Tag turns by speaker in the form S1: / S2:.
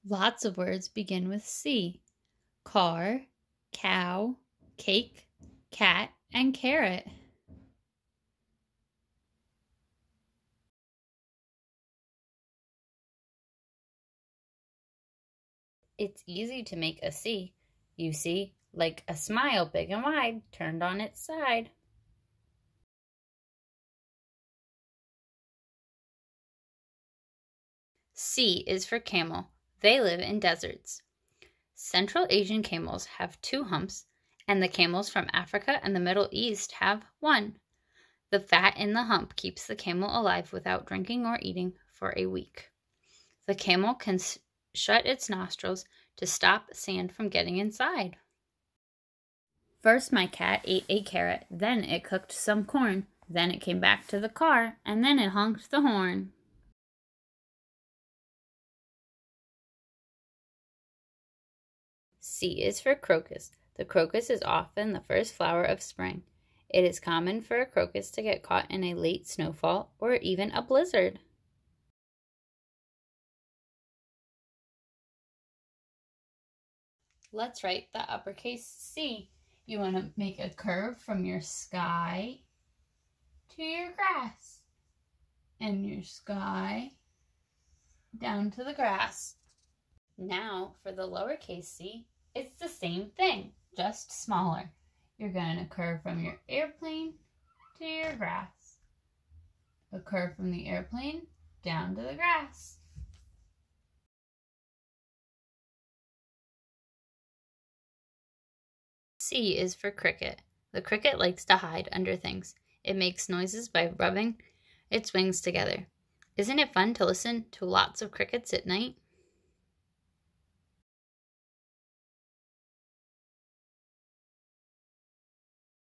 S1: Lots of words begin with C. Car, cow, cake, cat, and carrot. It's easy to make a C, you see, like a smile big and wide, turned on its side. C is for camel. They live in deserts. Central Asian camels have 2 humps, and the camels from Africa and the Middle East have 1. The fat in the hump keeps the camel alive without drinking or eating for a week. The camel can shut its nostrils to stop sand from getting inside. First, my cat ate a carrot, then it cooked some corn, then it came back to the car, and then it honked the horn. C is for crocus. The crocus is often the first flower of spring. It is common for a crocus to get caught in a late snowfall or even a blizzard. Let's write the uppercase C. You want to make a curve from your sky to your grass, and your sky down to the grass. Now for the lowercase c, it's the same thing, just smaller. You're going to curve from your airplane to your grass. A curve from the airplane down to the grass. C is for cricket. The cricket likes to hide under things. It makes noises by rubbing its wings together. Isn't it fun to listen to lots of crickets at night?